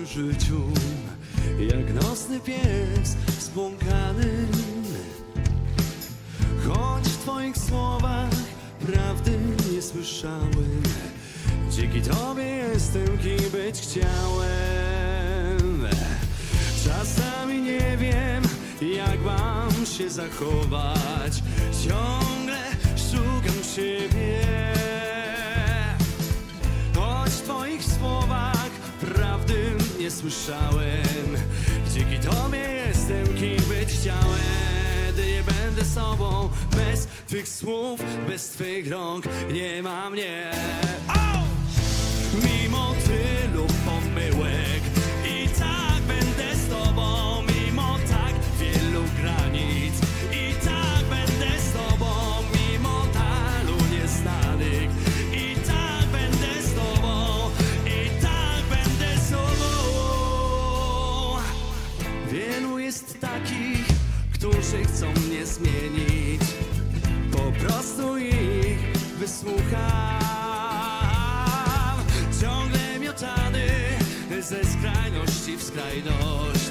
życiu, jak nocny pies zbłąkany. Choć w twoich słowach prawdy nie słyszałem, dzięki tobie jestem, kim być chciałem. Czasami nie wiem, jak mam się zachować, ciągle szukam siebie. Choć w twoich słowach prawdy nie słyszałem, dzięki tobie jestem, kim być chciałem. Nie będę sobą bez twych słów, bez twych rąk nie ma mnie. Mimo tylu pomyłek i tak będę z tobą, mimo tak wielu granic i tak będę z tobą, mimo talu nieznanych i tak będę z tobą, i tak będę z tobą. Wielu jest takich, którzy chcą mnie zmienić, po prostu ich wysłucham. Ciągle miotany ze skrajności w skrajność,